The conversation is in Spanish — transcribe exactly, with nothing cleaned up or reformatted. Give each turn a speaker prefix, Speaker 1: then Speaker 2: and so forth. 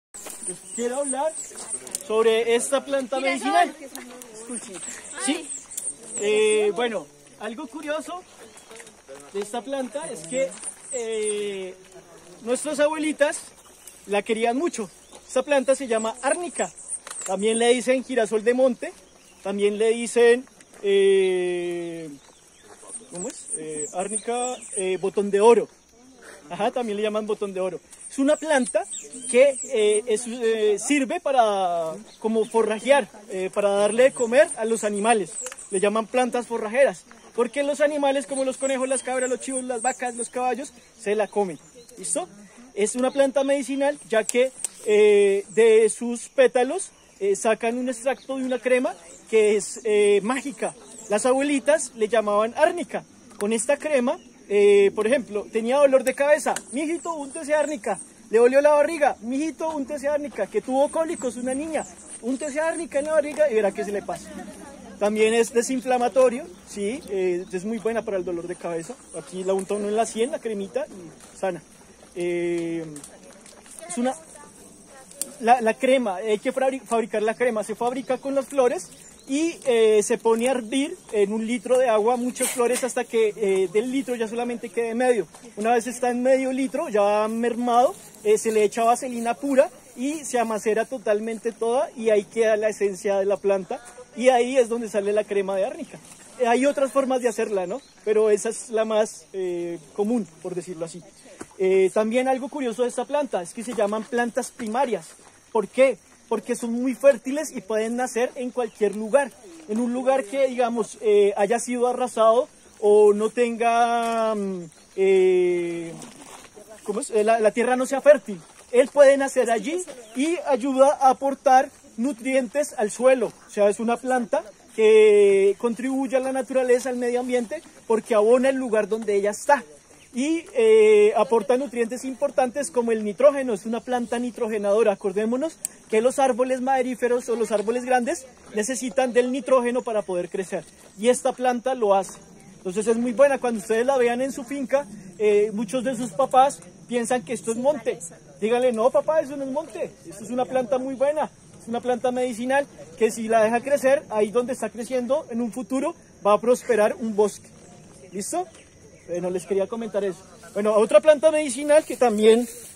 Speaker 1: Les quiero hablar sobre esta planta medicinal. Sí, eh, bueno, algo curioso de esta planta es que eh, nuestras abuelitas la querían mucho. Esta planta se llama árnica. También le dicen girasol de monte. También le dicen, eh, ¿cómo es? Eh, árnica, eh, botón de oro. Ajá, también le llaman botón de oro. Es una planta que eh, es, eh, sirve para como forrajear, eh, para darle de comer a los animales. Le llaman plantas forrajeras, porque los animales como los conejos, las cabras, los chivos, las vacas, los caballos, se la comen. ¿Listo? Es una planta medicinal, ya que eh, de sus pétalos eh, sacan un extracto de una crema que es eh, mágica. Las abuelitas le llamaban árnica. Con esta crema, Eh, por ejemplo, tenía dolor de cabeza, mijito, úntese árnica. Le dolió la barriga, mijito, úntese árnica. Que tuvo cólicos, una niña, úntese árnica en la barriga y verá qué se le pasa. También es desinflamatorio, sí, eh, es muy buena para el dolor de cabeza. Aquí la unta uno en la sien, la cremita, y sana. Eh, es una... La, la crema, hay que fabricar la crema, se fabrica con las flores y eh, se pone a hervir en un litro de agua muchas flores hasta que eh, del litro ya solamente quede medio. Una vez está en medio litro, ya mermado, eh, se le echa vaselina pura y se amacera totalmente toda y ahí queda la esencia de la planta y ahí es donde sale la crema de árnica. Eh, hay otras formas de hacerla, ¿no? Pero esa es la más eh, común, por decirlo así. Eh, también algo curioso de esta planta es que se llaman plantas primarias. ¿Por qué? Porque son muy fértiles y pueden nacer en cualquier lugar. En un lugar que, digamos, eh, haya sido arrasado o no tenga, eh, ¿cómo es? La, la tierra no sea fértil. Él puede nacer allí y ayuda a aportar nutrientes al suelo. O sea, es una planta que contribuye a la naturaleza, al medio ambiente, porque abona el lugar donde ella está. Y eh, aporta nutrientes importantes como el nitrógeno, es una planta nitrogenadora. Acordémonos que los árboles maderíferos o los árboles grandes necesitan del nitrógeno para poder crecer y esta planta lo hace. Entonces es muy buena. Cuando ustedes la vean en su finca, eh, muchos de sus papás piensan que esto es monte. Díganle, no papá, eso no es monte, esto es una planta muy buena, es una planta medicinal que si la deja crecer, ahí donde está creciendo, en un futuro va a prosperar un bosque. ¿Listo? Bueno, les quería comentar eso. Bueno, otra planta medicinal que también